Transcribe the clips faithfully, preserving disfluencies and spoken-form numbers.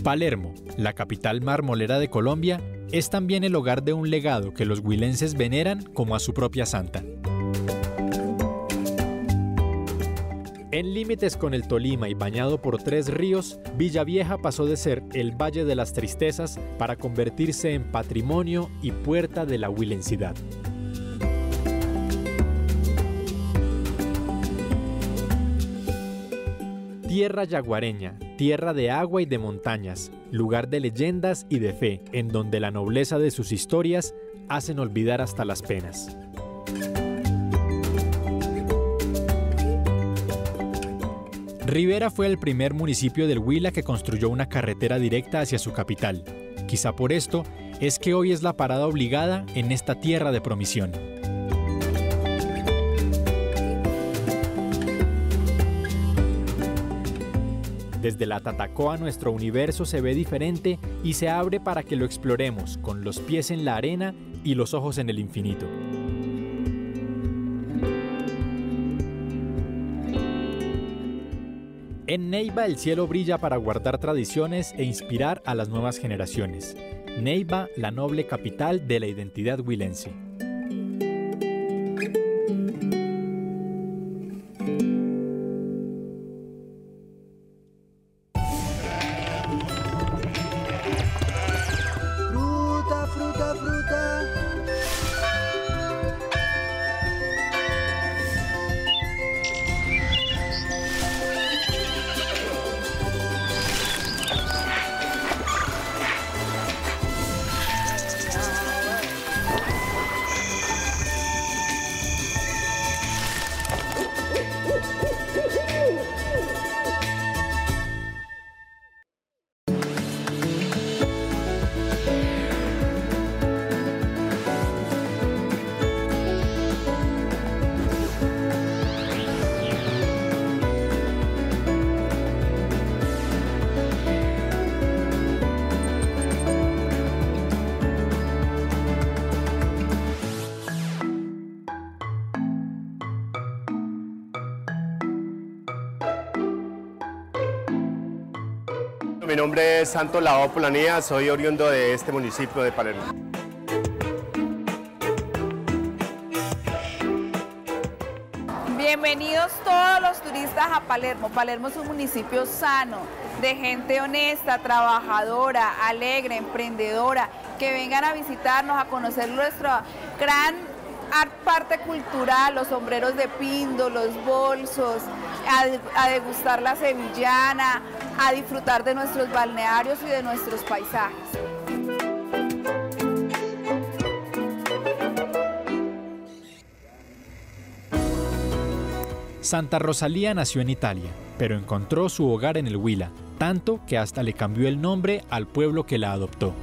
Palermo, la capital marmolera de Colombia, es también el hogar de un legado que los huilenses veneran como a su propia santa. En límites con el Tolima y bañado por tres ríos, Villavieja pasó de ser el Valle de las Tristezas para convertirse en patrimonio y puerta de la huilensidad. Tierra yaguareña, tierra de agua y de montañas, lugar de leyendas y de fe, en donde la nobleza de sus historias hacen olvidar hasta las penas. Rivera fue el primer municipio del Huila que construyó una carretera directa hacia su capital. Quizá por esto es que hoy es la parada obligada en esta tierra de promisión. Desde la Tatacoa nuestro universo se ve diferente y se abre para que lo exploremos con los pies en la arena y los ojos en el infinito. En Neiva el cielo brilla para guardar tradiciones e inspirar a las nuevas generaciones. Neiva, la noble capital de la identidad huilense. Fruta, fruta, fruta. Mi nombre es Santos Lavao Polanía, soy oriundo de este municipio de Palermo. Bienvenidos todos los turistas a Palermo. Palermo es un municipio sano, de gente honesta, trabajadora, alegre, emprendedora, que vengan a visitarnos, a conocer nuestra gran parte cultural, los sombreros de pindo, los bolsos, a, a degustar la sevillana, a disfrutar de nuestros balnearios y de nuestros paisajes. Santa Rosalía nació en Italia, pero encontró su hogar en el Huila, tanto que hasta le cambió el nombre al pueblo que la adoptó.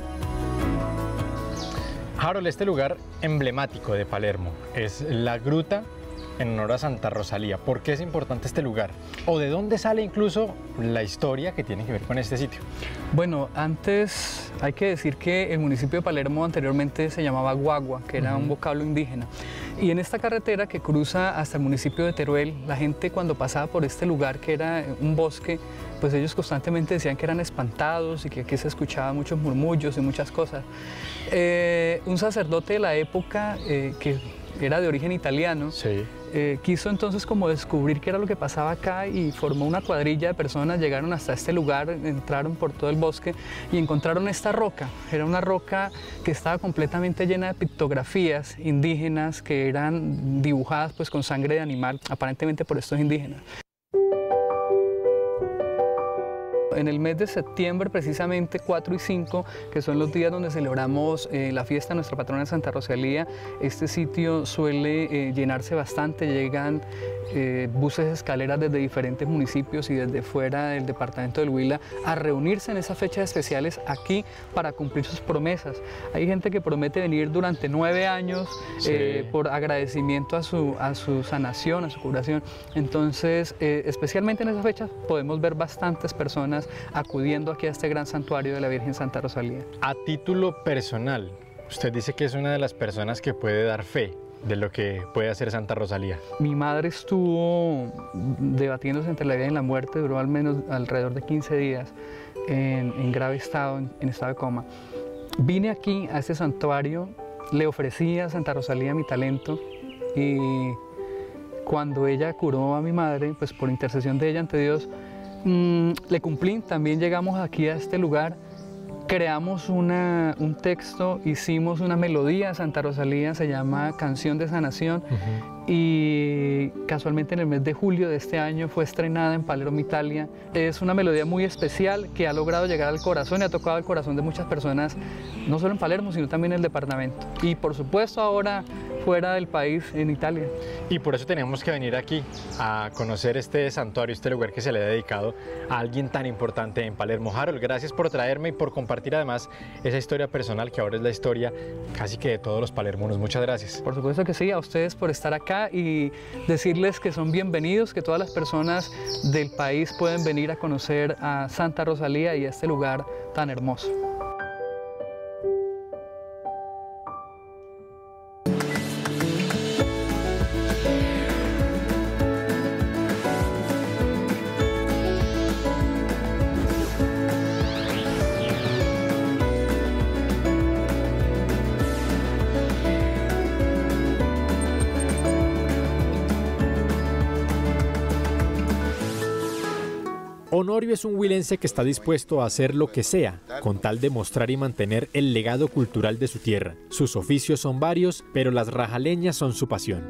Harold, este lugar emblemático de Palermo es la gruta en honor a Santa Rosalía. ¿Por qué es importante este lugar? ¿O de dónde sale incluso la historia que tiene que ver con este sitio? Bueno, antes hay que decir que el municipio de Palermo anteriormente se llamaba Guagua, que era uh-huh. un vocablo indígena. Y en esta carretera que cruza hasta el municipio de Teruel, la gente cuando pasaba por este lugar, que era un bosque, pues ellos constantemente decían que eran espantados y que aquí se escuchaban muchos murmullos y muchas cosas. Eh, un sacerdote de la época, eh, que era de origen italiano, sí. eh, quiso entonces como descubrir qué era lo que pasaba acá y formó una cuadrilla de personas, llegaron hasta este lugar, entraron por todo el bosque y encontraron esta roca. Era una roca que estaba completamente llena de pictografías indígenas que eran dibujadas pues con sangre de animal, aparentemente por estos indígenas. En el mes de septiembre, precisamente cuatro y cinco, que son los días donde celebramos eh, la fiesta de nuestra patrona Santa Rosalía, este sitio suele eh, llenarse bastante, llegan eh, buses escaleras desde diferentes municipios y desde fuera del departamento del Huila a reunirse en esas fechas especiales aquí para cumplir sus promesas. Hay gente que promete venir durante nueve años sí. eh, por agradecimiento a su, a su sanación, a su curación. Entonces, eh, especialmente en esas fechas podemos ver bastantes personas acudiendo aquí a este gran santuario de la Virgen Santa Rosalía. A título personal, usted dice que es una de las personas que puede dar fe de lo que puede hacer Santa Rosalía? Mi madre estuvo debatiéndose entre la vida y la muerte, duró al menos alrededor de quince días en, en grave estado, en, en estado de coma. Vine aquí a este santuario, le ofrecí a Santa Rosalía mi talento y cuando ella curó a mi madre, pues por intercesión de ella ante Dios, mmm, le cumplí. También llegamos aquí a este lugar, creamos una, un texto, hicimos una melodía, Santa Rosalía se llama Canción de Sanación, uh-huh. y casualmente en el mes de julio de este año fue estrenada en Palermo, Italia. Es una melodía muy especial que ha logrado llegar al corazón y ha tocado el corazón de muchas personas, no solo en Palermo, sino también en el departamento. Y por supuesto ahora fuera del país, en Italia. Y por eso tenemos que venir aquí a conocer este santuario, este lugar que se le ha dedicado a alguien tan importante en Palermo. Harold, gracias por traerme y por compartir además esa historia personal que ahora es la historia casi que de todos los palermonos. Muchas gracias. Por supuesto que sí, a ustedes por estar acá y decirles que son bienvenidos, que todas las personas del país pueden venir a conocer a Santa Rosalía y a este lugar tan hermoso. Honorio es un huilense que está dispuesto a hacer lo que sea, con tal de mostrar y mantener el legado cultural de su tierra. Sus oficios son varios, pero las rajaleñas son su pasión.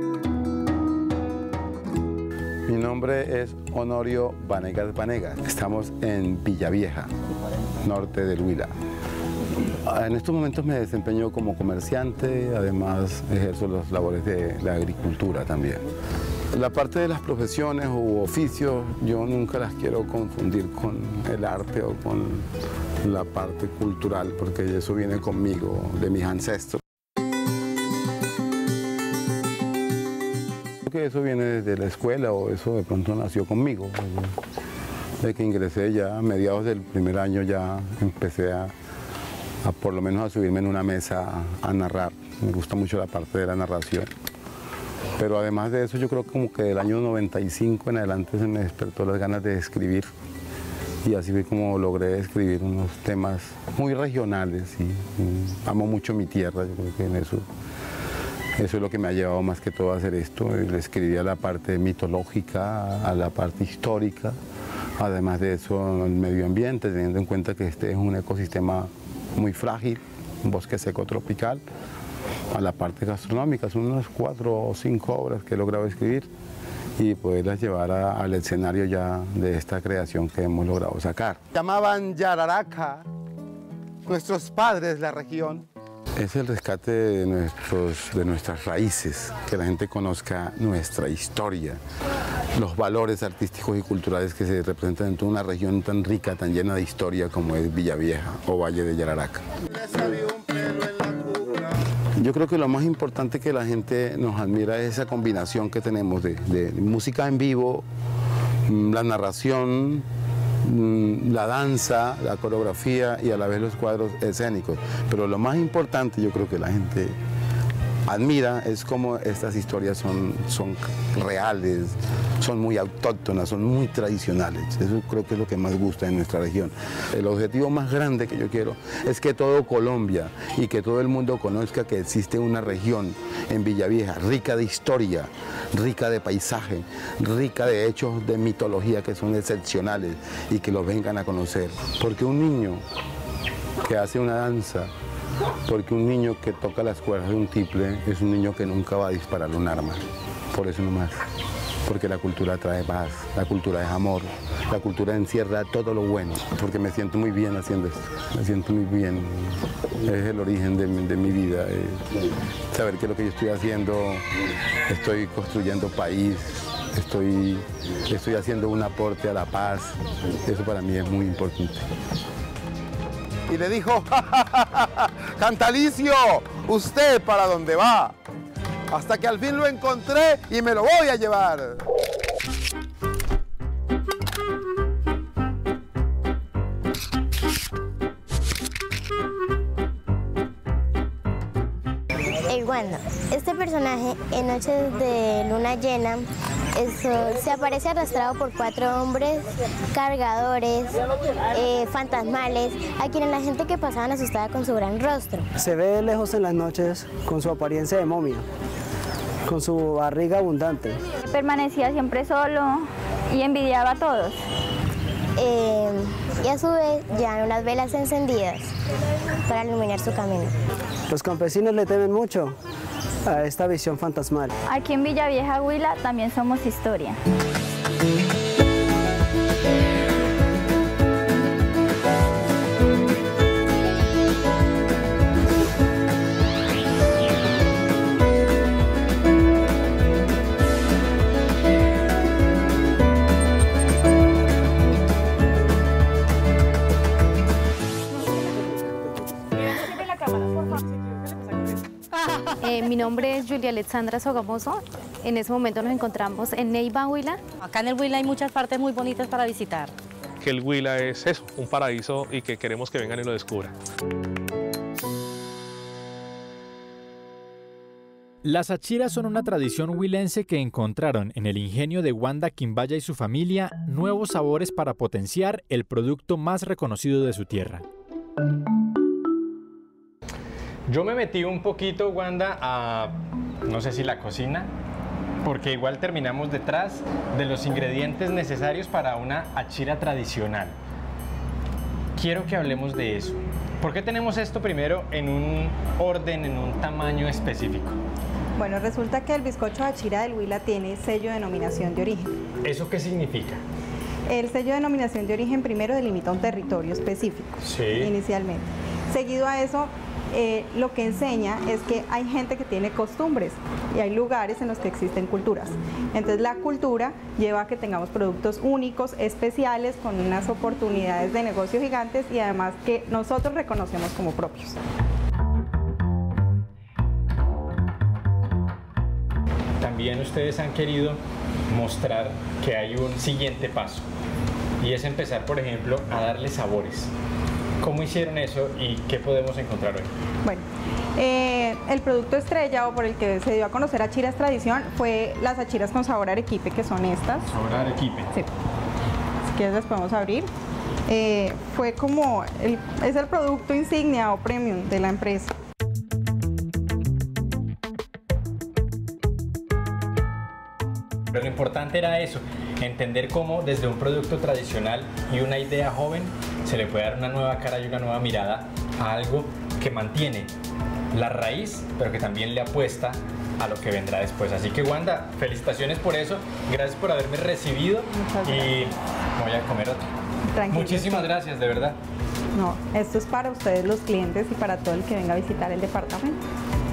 Mi nombre es Honorio Vanegas Vanegas. Estamos en Villavieja, norte del Huila. En estos momentos me desempeño como comerciante, además ejerzo las labores de la agricultura también. La parte de las profesiones u oficios, yo nunca las quiero confundir con el arte o con la parte cultural, porque eso viene conmigo, de mis ancestros. Creo que eso viene desde la escuela o eso de pronto nació conmigo. De que ingresé ya a mediados del primer año ya empecé a, a por lo menos a subirme en una mesa a, a narrar. Me gusta mucho la parte de la narración. Pero además de eso, yo creo como que del año noventa y cinco en adelante se me despertó las ganas de escribir. Y así fue como logré escribir unos temas muy regionales. Y, y amo mucho mi tierra, yo creo que en eso, eso es lo que me ha llevado más que todo a hacer esto. Le escribí a la parte mitológica, a la parte histórica. Además de eso, el medio ambiente, teniendo en cuenta que este es un ecosistema muy frágil, un bosque seco tropical. A la parte gastronómica, son unas cuatro o cinco obras que he logrado escribir y poderlas llevar a, al escenario ya de esta creación que hemos logrado sacar. Llamaban Yararaca, nuestros padres, la región. Es el rescate de, nuestros, de nuestras raíces, que la gente conozca nuestra historia, los valores artísticos y culturales que se representan en toda una región tan rica, tan llena de historia como es Villavieja o Valle de Yararaca. Yo creo que lo más importante que la gente nos admira es esa combinación que tenemos de, de música en vivo, la narración, la danza, la coreografía y a la vez los cuadros escénicos. Pero lo más importante, yo creo que la gente admira es cómo estas historias son, son reales, son muy autóctonas, son muy tradicionales. Eso creo que es lo que más gusta en nuestra región. El objetivo más grande que yo quiero es que todo Colombia y que todo el mundo conozca que existe una región en Villavieja rica de historia, rica de paisaje, rica de hechos de mitología que son excepcionales y que los vengan a conocer. Porque un niño que hace una danza, porque un niño que toca las cuerdas de un tiple es un niño que nunca va a disparar un arma. Por eso nomás. Porque la cultura trae paz, la cultura es amor, la cultura encierra todo lo bueno. Porque me siento muy bien haciendo esto, me siento muy bien. Es el origen de mi, de mi vida. Eh, saber que lo que yo estoy haciendo, estoy construyendo país, estoy, estoy haciendo un aporte a la paz. Eso para mí es muy importante. Y le dijo, ¡ja, ja, ja, ja! Cantalicio, ¿usted para dónde va? Hasta que al fin lo encontré y me lo voy a llevar. Wanda. Este personaje en noches de luna llena eso, se aparece arrastrado por cuatro hombres cargadores, eh, fantasmales, a quienes la gente que pasaban asustada con su gran rostro. Se ve de lejos en las noches con su apariencia de momia, con su barriga abundante. Permanecía siempre solo y envidiaba a todos. Eh, y a su vez llevan unas velas encendidas para iluminar su camino. Los campesinos le temen mucho a esta visión fantasmal. Aquí en Villavieja, Huila, también somos historia. Eh, mi nombre es Julia Alexandra Sogamoso. En ese momento nos encontramos en Neiva, Huila. Acá en el Huila hay muchas partes muy bonitas para visitar. Que el Huila es eso, un paraíso y que queremos que vengan y lo descubran. Las achiras son una tradición huilense que encontraron en el ingenio de Wanda Quimbaya y su familia nuevos sabores para potenciar el producto más reconocido de su tierra. Yo me metí un poquito, Wanda, a, no sé si la cocina, porque igual terminamos detrás de los ingredientes necesarios para una achira tradicional. Quiero que hablemos de eso. ¿Por qué tenemos esto primero en un orden, en un tamaño específico? Bueno, resulta que el bizcocho achira del Huila tiene sello de denominación de origen. ¿Eso qué significa? El sello de denominación de origen primero delimita un territorio específico, sí, inicialmente. Seguido a eso, eh, lo que enseña es que hay gente que tiene costumbres y hay lugares en los que existen culturas. Entonces la cultura lleva a que tengamos productos únicos, especiales, con unas oportunidades de negocio gigantes y además que nosotros reconocemos como propios. También ustedes han querido mostrar que hay un siguiente paso y es empezar, por ejemplo, a darle sabores. ¿Cómo hicieron eso y qué podemos encontrar hoy? Bueno, eh, el producto estrella o por el que se dio a conocer Achiras Tradición fue las achiras con sabor a arequipe, que son estas. Sabor a arequipe. Sí. Si quieres las podemos abrir. Eh, fue como, el, es el producto insignia o premium de la empresa. Pero lo importante era eso, entender cómo desde un producto tradicional y una idea joven se le puede dar una nueva cara y una nueva mirada a algo que mantiene la raíz, pero que también le apuesta a lo que vendrá después. Así que Wanda, felicitaciones por eso, gracias por haberme recibido y voy a comer otro. Tranquilo. Muchísimas gracias, de verdad. No, esto es para ustedes los clientes y para todo el que venga a visitar el departamento.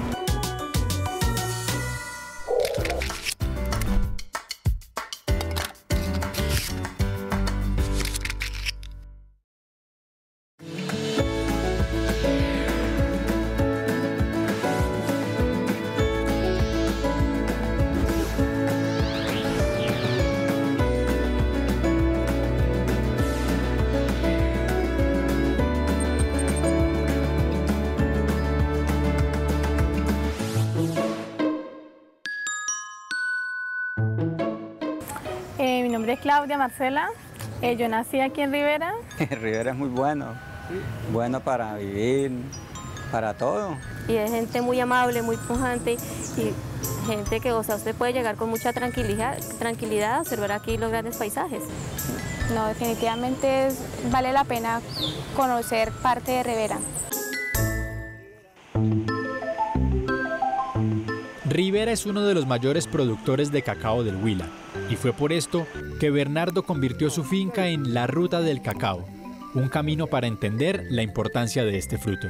Eh, mi nombre es Claudia Marcela, eh, yo nací aquí en Rivera. Rivera es muy bueno, bueno para vivir, para todo. Y es gente muy amable, muy pujante y gente que, o sea, usted puede llegar con mucha tranquilidad, tranquilidad a observar aquí los grandes paisajes. No, definitivamente es, vale la pena conocer parte de Rivera. Rivera es uno de los mayores productores de cacao del Huila y fue por esto que Bernardo convirtió su finca en la Ruta del Cacao, un camino para entender la importancia de este fruto.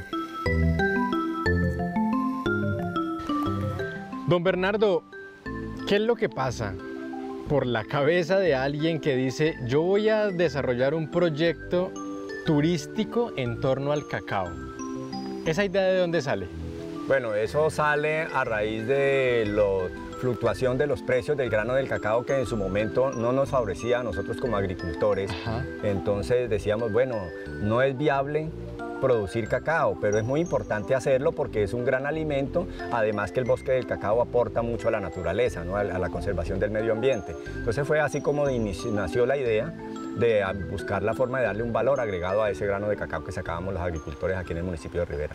Don Bernardo, ¿qué es lo que pasa por la cabeza de alguien que dice yo voy a desarrollar un proyecto turístico en torno al cacao? ¿Esa idea de dónde sale? Bueno, eso sale a raíz de la fluctuación de los precios del grano del cacao que en su momento no nos favorecía a nosotros como agricultores. Ajá. Entonces decíamos, bueno, no es viable producir cacao, pero es muy importante hacerlo porque es un gran alimento, además que el bosque del cacao aporta mucho a la naturaleza, ¿no? a, a la conservación del medio ambiente. Entonces fue así como de inicio, nació la idea de buscar la forma de darle un valor agregado a ese grano de cacao que sacábamos los agricultores aquí en el municipio de Rivera.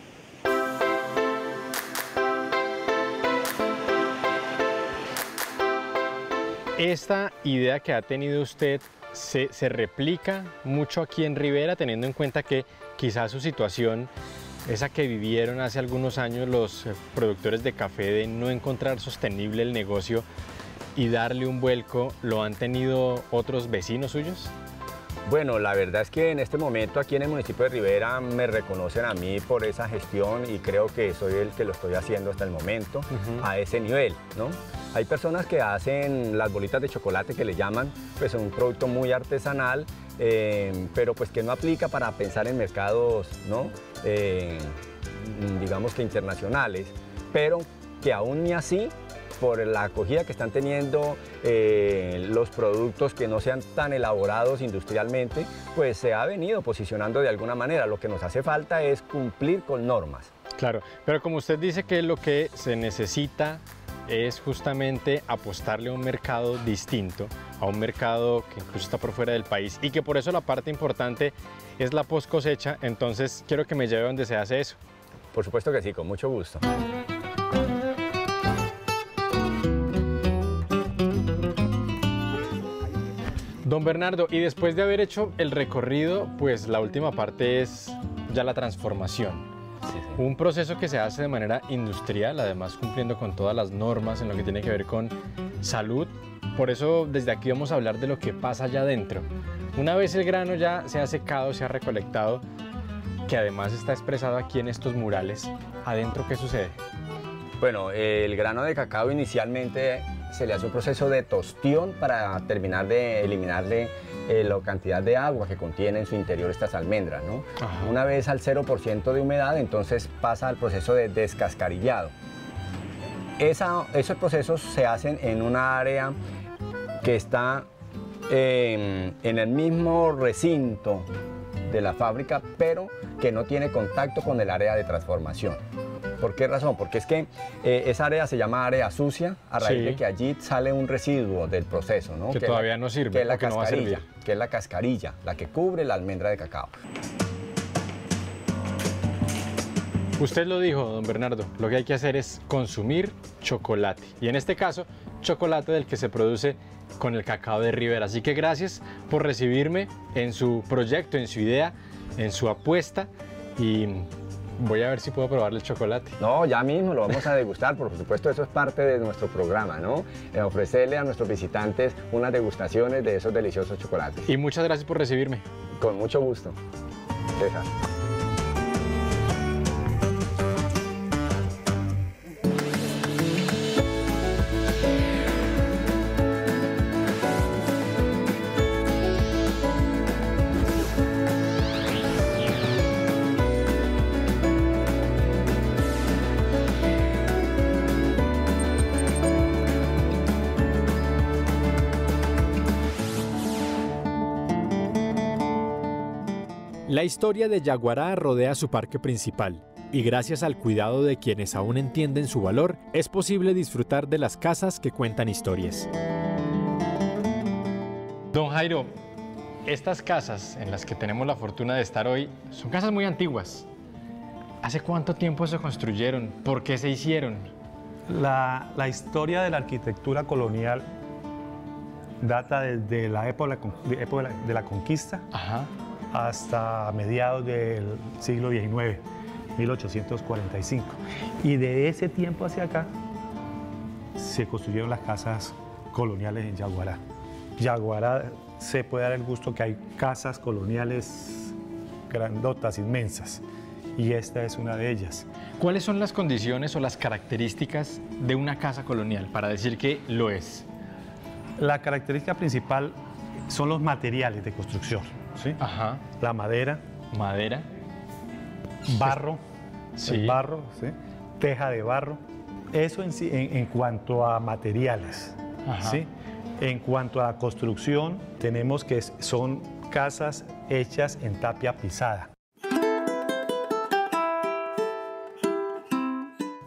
Esta idea que ha tenido usted se, se replica mucho aquí en Rivera, teniendo en cuenta que quizás su situación, esa que vivieron hace algunos años los productores de café, de no encontrar sostenible el negocio y darle un vuelco, ¿lo han tenido otros vecinos suyos? Bueno, la verdad es que en este momento aquí en el municipio de Rivera me reconocen a mí por esa gestión y creo que soy el que lo estoy haciendo hasta el momento, uh-huh. a ese nivel, ¿no? Hay personas que hacen las bolitas de chocolate que le llaman, pues un producto muy artesanal, eh, pero pues que no aplica para pensar en mercados, ¿no? Eh, digamos que internacionales, pero que aún ni así, por la acogida que están teniendo eh, los productos que no sean tan elaborados industrialmente, pues se ha venido posicionando de alguna manera. Lo que nos hace falta es cumplir con normas. Claro, pero como usted dice que lo que se necesita es justamente apostarle a un mercado distinto, a un mercado que incluso está por fuera del país y que por eso la parte importante es la post cosecha, entonces quiero que me lleve donde se hace eso. Por supuesto que sí, con mucho gusto. Don Bernardo, y después de haber hecho el recorrido, pues la última parte es ya la transformación. Sí, sí. Un proceso que se hace de manera industrial, además cumpliendo con todas las normas en lo que tiene que ver con salud. Por eso desde aquí vamos a hablar de lo que pasa allá adentro. Una vez el grano ya se ha secado, se ha recolectado, que además está expresado aquí en estos murales, ¿adentro qué sucede? Bueno, el grano de cacao inicialmente se le hace un proceso de tostión para terminar de eliminarle eh, la cantidad de agua que contiene en su interior estas almendras, ¿no? Ajá. Una vez al cero por ciento de humedad, entonces pasa al proceso de descascarillado. Esa, esos procesos se hacen en una área que está eh, en el mismo recinto de la fábrica, pero que no tiene contacto con el área de transformación. ¿Por qué razón? Porque es que eh, esa área se llama área sucia a raíz sí. de que allí sale un residuo del proceso, ¿no? Que, que todavía la, no sirve, que es la que cascarilla, no va a que es la cascarilla, la que cubre la almendra de cacao. Usted lo dijo, don Bernardo, lo que hay que hacer es consumir chocolate. Y en este caso, chocolate del que se produce con el cacao de Rivera. Así que gracias por recibirme en su proyecto, en su idea, en su apuesta y voy a ver si puedo probarle el chocolate. No, ya mismo lo vamos a degustar, por supuesto, eso es parte de nuestro programa, ¿no? Eh, ofrecerle a nuestros visitantes unas degustaciones de esos deliciosos chocolates. Y muchas gracias por recibirme. Con mucho gusto, César. La historia de Yaguará rodea su parque principal y gracias al cuidado de quienes aún entienden su valor, es posible disfrutar de las casas que cuentan historias. Don Jairo, estas casas en las que tenemos la fortuna de estar hoy son casas muy antiguas. ¿Hace cuánto tiempo se construyeron? ¿Por qué se hicieron? La, la historia de la arquitectura colonial data desde la época, de, época de la conquista. Ajá. Hasta mediados del siglo diecinueve, mil ochocientos cuarenta y cinco. Y de ese tiempo hacia acá se construyeron las casas coloniales en Yaguará. Yaguará se puede dar el gusto que hay casas coloniales grandotas, inmensas, y esta es una de ellas. ¿Cuáles son las condiciones o las características de una casa colonial para decir que lo es? La característica principal son los materiales de construcción. ¿Sí? Ajá. La madera. Madera. Barro. Sí. El barro, ¿sí? Teja de barro. Eso en, sí, en, en cuanto a materiales. Ajá. ¿Sí? En cuanto a la construcción, tenemos que son casas hechas en tapia pisada.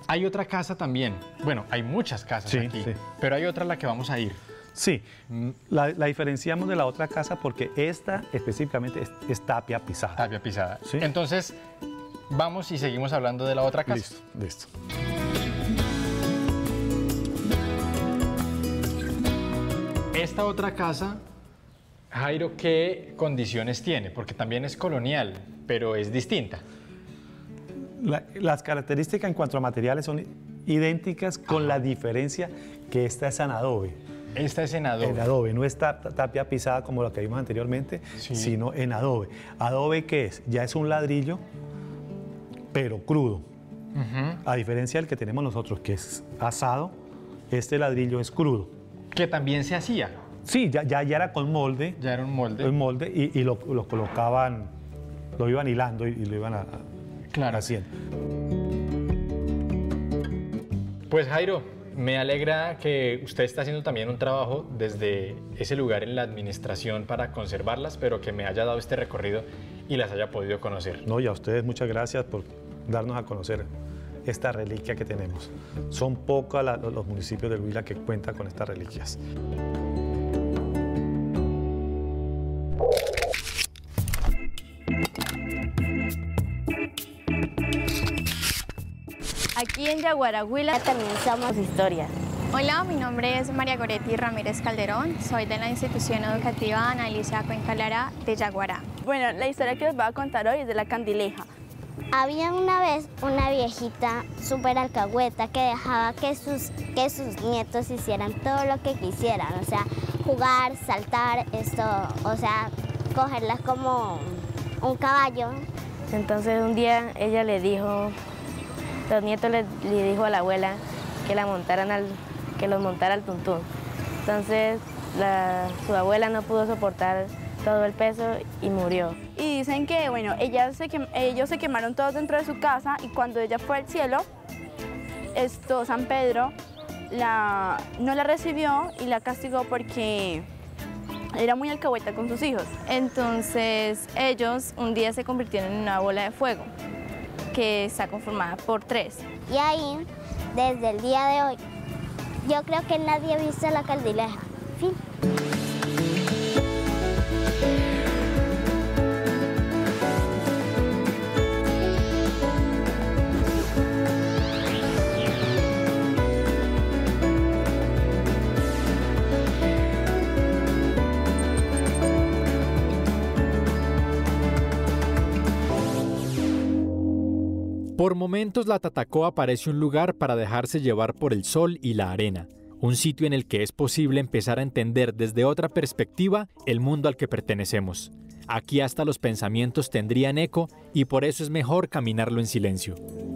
Hay otra casa también. Bueno, hay muchas casas Sí, aquí, sí. pero hay otra a la que vamos a ir. Sí, la, la diferenciamos de la otra casa porque esta específicamente es, es tapia pisada. Tapia pisada. Sí. Entonces, vamos y seguimos hablando de la otra casa. Listo, listo. Esta otra casa, Jairo, ¿qué condiciones tiene? Porque también es colonial, pero es distinta. La- las características en cuanto a materiales son idénticas con la diferencia que esta es en adobe. Esta es en adobe. En adobe, no es tap- tapia pisada como la que vimos anteriormente, Sí. sino en adobe. ¿Adobe qué es? Ya es un ladrillo, pero crudo. Ujú. A diferencia del que tenemos nosotros, que es asado, este ladrillo es crudo. Que también se hacía. Sí, ya, ya, ya era con molde. Ya era un molde. Un molde y, y lo, lo colocaban, lo iban hilando y, y lo iban a, Claro. haciendo. Pues Jairo, me alegra que usted está haciendo también un trabajo desde ese lugar en la administración para conservarlas, pero que me haya dado este recorrido y las haya podido conocer. No, y a ustedes muchas gracias por darnos a conocer esta reliquia que tenemos. Son pocos la- los municipios del Huila que cuentan con estas reliquias. Aquí en Yaguara, Huila también somos historia. Hola, mi nombre es María Goretti Ramírez Calderón, soy de la institución educativa Ana Alicia Cuenca Lara de Yaguara. Bueno, la historia que les voy a contar hoy es de la candileja. Había una vez una viejita súper alcahueta que dejaba que sus, que sus nietos hicieran todo lo que quisieran, o sea, jugar, saltar, esto, o sea, cogerlas como un caballo. Entonces un día ella le dijo, los nietos le, le dijo a la abuela que la montaran al, que los montara al tuntún. Entonces la- su abuela no pudo soportar todo el peso y murió. Y dicen que, bueno, ellas se quem- ellos se quemaron todos dentro de su casa y cuando ella fue al cielo, esto, San Pedro la, no la recibió y la castigó porque era muy alcahueta con sus hijos. Entonces ellos un día se convirtieron en una bola de fuego que está conformada por tres. Y ahí, desde el día de hoy, yo creo que nadie ha visto la candileja. Fin. Por momentos la Tatacoa parece un lugar para dejarse llevar por el sol y la arena, un sitio en el que es posible empezar a entender desde otra perspectiva el mundo al que pertenecemos. Aquí hasta los pensamientos tendrían eco y por eso es mejor caminarlo en silencio.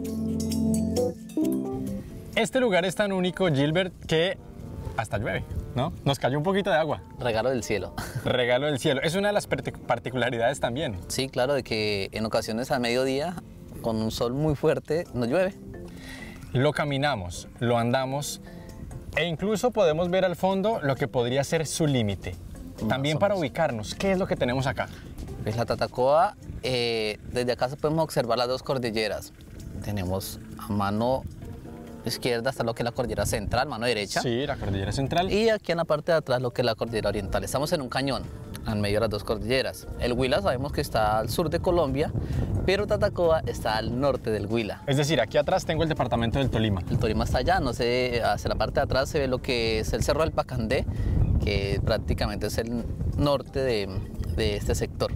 Este lugar es tan único, Gilbert, que hasta llueve, ¿no? Nos cayó un poquito de agua. Regalo del cielo. Regalo del cielo. Es una de las partic- particularidades también. Sí, claro, de que en ocasiones a mediodía, con un sol muy fuerte, no llueve. Lo caminamos, lo andamos e incluso podemos ver al fondo lo que podría ser su límite. También para ubicarnos, ¿qué es lo que tenemos acá? Pues la Tatacoa, eh, desde acá podemos observar las dos cordilleras. Tenemos a mano izquierda hasta lo que es la cordillera central, mano derecha. Sí, la cordillera central. Y aquí en la parte de atrás lo que es la cordillera oriental. Estamos en un cañón, en medio de las dos cordilleras. El Huila sabemos que está al sur de Colombia, pero Tatacoa está al norte del Huila. Es decir, aquí atrás tengo el departamento del Tolima. El Tolima está allá, no sé, hacia la parte de atrás se ve lo que es el Cerro del Pacandé, que prácticamente es el norte de, de este sector.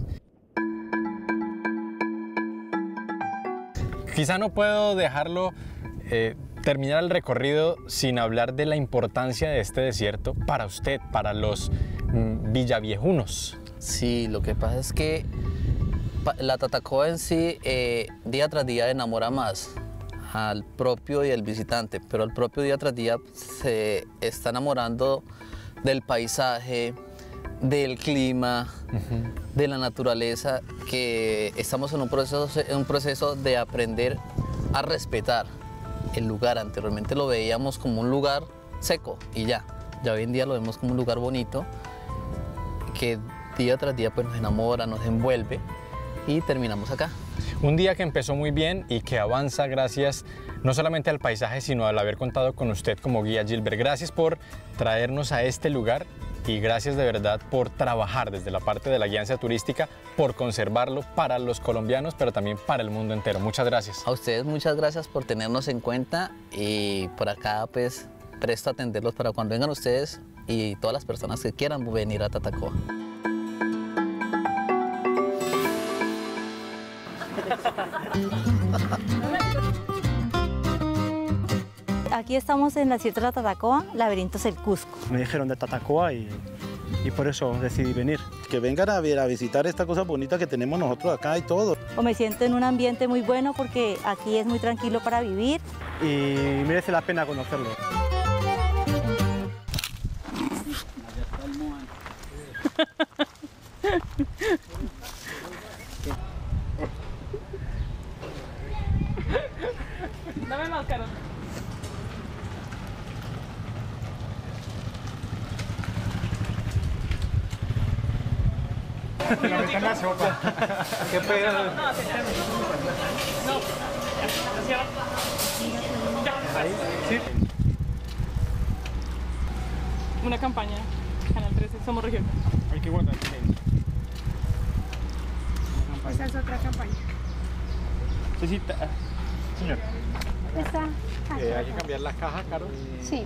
Quizá no puedo dejarlo eh, terminar el recorrido sin hablar de la importancia de este desierto para usted, para los mm, villaviejunos. Sí, lo que pasa es que pa- la Tatacoa en sí eh, día tras día enamora más al propio y al visitante, pero el propio día tras día se está enamorando del paisaje, del clima, uh-huh. de la naturaleza, que estamos en un proceso, en un proceso de aprender a respetar el lugar. Anteriormente lo veíamos como un lugar seco y ya, ya hoy en día lo vemos como un lugar bonito que día tras día pues nos enamora, nos envuelve y terminamos acá. Un día que empezó muy bien y que avanza gracias no solamente al paisaje, sino al haber contado con usted como guía, Gilbert. Gracias por traernos a este lugar y gracias de verdad por trabajar desde la parte de la guianza turística, por conservarlo para los colombianos, pero también para el mundo entero. Muchas gracias. A ustedes muchas gracias por tenernos en cuenta y por acá pues presto a atenderlos para cuando vengan ustedes y todas las personas que quieran venir a Tatacoa. Aquí estamos en la Sierra de Tatacoa, Laberintos del Cusco. Me dijeron de Tatacoa y, y por eso decidí venir. Que vengan a, ver, a visitar esta cosa bonita que tenemos nosotros acá y todo. O me siento en un ambiente muy bueno porque aquí es muy tranquilo para vivir. Y merece la pena conocerlo. Dame más, Carol. Te la meten en la sopa. Qué pedo. No, no, Sí. Una campaña, Canal trece, Somos Región. Hay que guardar silencio. Esa es otra campaña. Sí, sí, señor. Esta. Eh, hay que cambiar la caja, Carol. Sí.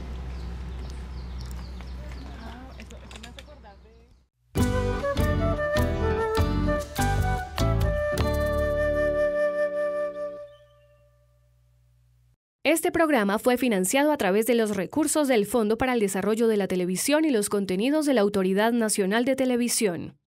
Este programa fue financiado a través de los recursos del Fondo para el Desarrollo de la Televisión y los Contenidos de la Autoridad Nacional de Televisión.